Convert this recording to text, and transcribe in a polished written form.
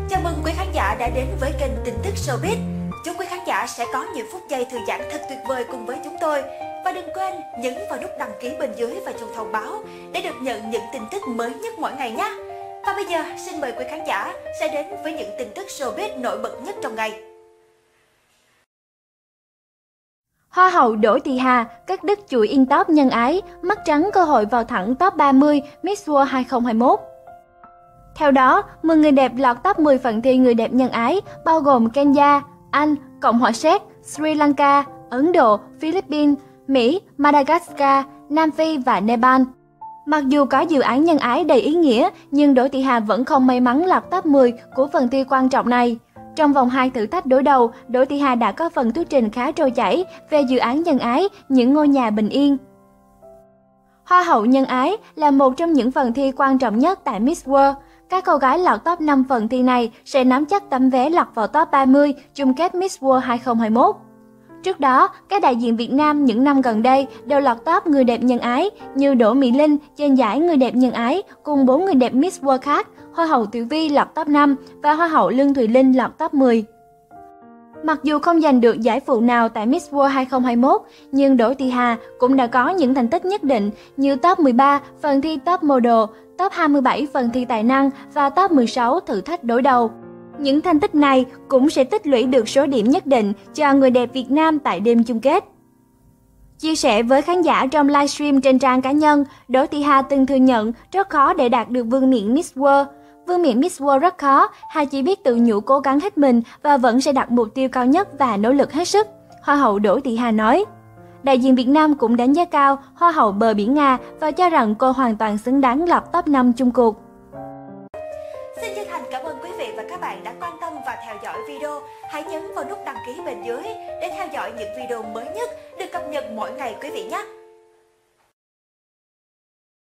Chào mừng quý khán giả đã đến với kênh tin tức Showbiz. Chúc quý khán giả sẽ có những phút giây thư giãn thật tuyệt vời cùng với chúng tôi. Và đừng quên nhấn vào nút đăng ký bên dưới và chuông thông báo để được nhận những tin tức mới nhất mỗi ngày nhé. Và bây giờ xin mời quý khán giả sẽ đến với những tin tức Showbiz nổi bật nhất trong ngày. Hoa hậu Đỗ Thị Hà cắt đứt chuỗi in top nhân ái, mất trắng cơ hội vào thẳng top 30 Miss World 2021. Theo đó, 10 người đẹp lọt top 10 phần thi người đẹp nhân ái, bao gồm Kenya, Anh, Cộng hòa Séc, Sri Lanka, Ấn Độ, Philippines, Mỹ, Madagascar, Nam Phi và Nepal. Mặc dù có dự án nhân ái đầy ý nghĩa, nhưng Đỗ Thị Hà vẫn không may mắn lọt top 10 của phần thi quan trọng này. Trong vòng 2 thử thách đối đầu, Đỗ Thị Hà đã có phần thuyết trình khá trôi chảy về dự án nhân ái Những ngôi nhà bình yên. Hoa hậu nhân ái là một trong những phần thi quan trọng nhất tại Miss World. Các cô gái lọt top 5 phần thi này sẽ nắm chắc tấm vé lọt vào top 30 chung kết Miss World 2021. Trước đó, các đại diện Việt Nam những năm gần đây đều lọt top người đẹp nhân ái như Đỗ Mỹ Linh trên giải người đẹp nhân ái cùng 4 người đẹp Miss World khác, Hoa hậu Tiểu Vi lọt top 5 và Hoa hậu Lương Thùy Linh lọt top 10. Mặc dù không giành được giải phụ nào tại Miss World 2021, nhưng Đỗ Thị Hà cũng đã có những thành tích nhất định như top 13 phần thi top model, top 27 phần thi tài năng và top 16 thử thách đối đầu. Những thành tích này cũng sẽ tích lũy được số điểm nhất định cho người đẹp Việt Nam tại đêm chung kết. Chia sẻ với khán giả trong livestream trên trang cá nhân, Đỗ Thị Hà từng thừa nhận rất khó để đạt được vương miện Miss World. Vương miện Miss World rất khó, Hà chỉ biết tự nhủ cố gắng hết mình và vẫn sẽ đặt mục tiêu cao nhất và nỗ lực hết sức, Hoa hậu Đỗ Thị Hà nói. Đại diện Việt Nam cũng đánh giá cao Hoa hậu bờ biển Nga và cho rằng cô hoàn toàn xứng đáng lọt top 5 chung cuộc. Xin chân thành cảm ơn quý vị và các bạn đã quan tâm và theo dõi video. Hãy nhấn vào nút đăng ký bên dưới để theo dõi những video mới nhất được cập nhật mỗi ngày quý vị nhé.